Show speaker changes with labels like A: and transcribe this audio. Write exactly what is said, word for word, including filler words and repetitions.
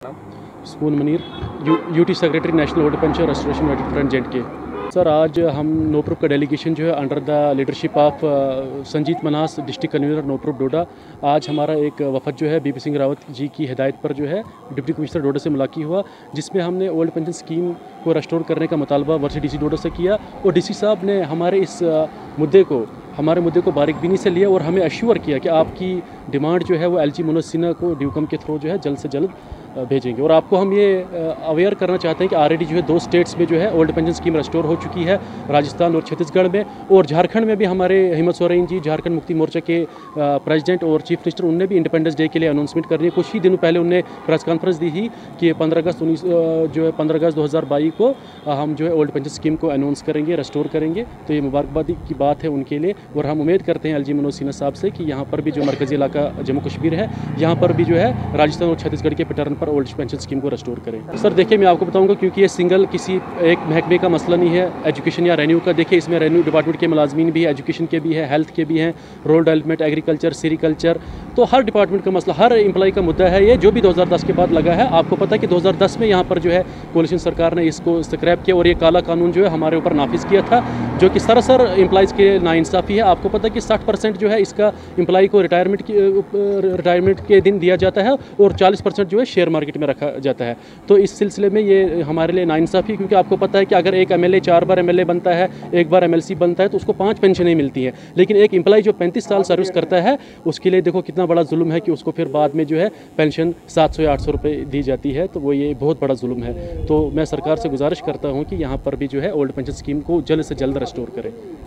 A: Spoon मनीर, यू UT secretary national old pension restoration united front जेंट के। सर, आज हम नोप्रुप का डेलीगेशन जो है under the leadership of Sanjeet Manas district convener NOPRUF Doda, आज हमारा एक वफद जो है बीपी सिंह रावत जी की हिदायत पर जो है डिप्टी कमिश्नर डोडा से मुलाकात हुआ, जिसमें हमने ओल्ड पेंशन स्कीम को रेस्टोर करने का मुतालबा वर्सी डीसी डोडा से किया और डीसी साहब ने हमारे इस मुद्दे को हमारे मुद्दे को बारीकबीनी से लिया और हमें अश्योर किया कि आपकी डिमांड जो है वो एल जी मनोज सिन्हा को ड्यूकम के थ्रू जो है जल्द से जल्द भेजेंगे। और आपको हम ये अवेयर करना चाहते हैं कि ऑलरेडी जो है दो स्टेट्स में जो है ओल्ड पेंशन स्कीम रेस्टोर हो चुकी है, राजस्थान और छत्तीसगढ़ में, और झारखंड में भी हमारे हिम्मत सोरेन जी, झारखंड मुक्ति मोर्चा के प्रेसिडेंट और चीफ मिनिस्टर, उनने भी इंडिपेंडेंस डे के लिए अनाउंसमेंट कर दी है। कुछ ही दिनों पहले उन्होंने प्रेस कॉन्फ्रेंस दी थी कि पंद्रह अगस्त उन्नीस जो है पंद्रह अगस्त दो हज़ार बाईस को हम जो है ओल्ड पेंशन स्कीम को अनाउंस करेंगे, रेस्टोर करेंगे। तो ये मुबारकबादी की बात है उनके लिए, और हम उम्मीद करते हैं एल जी मनोज सिन्हा साहब से कि यहाँ पर भी जो मरकज़ी इलाका जम्मू कश्मीर है, यहाँ पर भी जो है राजस्थान और छत्तीसगढ़ के पैटर्न पर ओल्ड पेंशन स्कीम को रेस्टोर करें। सर देखिए, मैं आपको बताऊंगा, क्योंकि ये सिंगल किसी एक महकमे का मसला नहीं है एजुकेशन या रेन्यू का। देखिए, इसमें रेन्यू डिपार्टमेंट के मुलाजमीन भी है, एजुकेशन के भी है, हेल्थ के भी हैं, रूरल डेवलपमेंट, एग्रीकल्चर, सेरिकल्चर, तो हर डिपार्टमेंट का मसला, हर एम्प्लॉय का मुद्दा है ये, जो भी दो हज़ार दस के बाद लगा है। आपको पता है कि दो हज़ार दस में यहाँ पर जो है कोalition सरकार ने इसको स्क्रैप किया और ये काला कानून जो है हमारे ऊपर नाफिज किया था, जो कि सरासर एम्प्लॉयज़ के नाइंसाफ़ी है। आपको पता है कि साठ परसेंट जो है इसका एम्प्लॉय को रिटायरमेंट की रिटायरमेंट के दिन दिया जाता है और चालीस परसेंट जो है शेयर मार्केट में रखा जाता है। तो इस सिलसिले में ये हमारे लिए नाइंसाफ़ी, क्योंकि आपको पता है कि अगर एक एमएलए चार बार एमएलए बनता है, एक बार एमएलसी बनता है, तो उसको पांच पेंशनें मिलती हैं, लेकिन एक एम्प्लॉय जो पैंतीस साल सर्विस करता है उसके लिए देखो कितना बड़ा जुल्म है कि उसको फिर बाद में जो है पेंशन सात सौ या आठ सौ रुपये दी जाती है। तो वो ये बहुत बड़ा जुल्म है। तो मैं सरकार से गुजारिश करता हूँ कि यहाँ पर भी जो है ओल्ड पेंशन स्कीम को जल्द से जल्द रेस्टोर करें।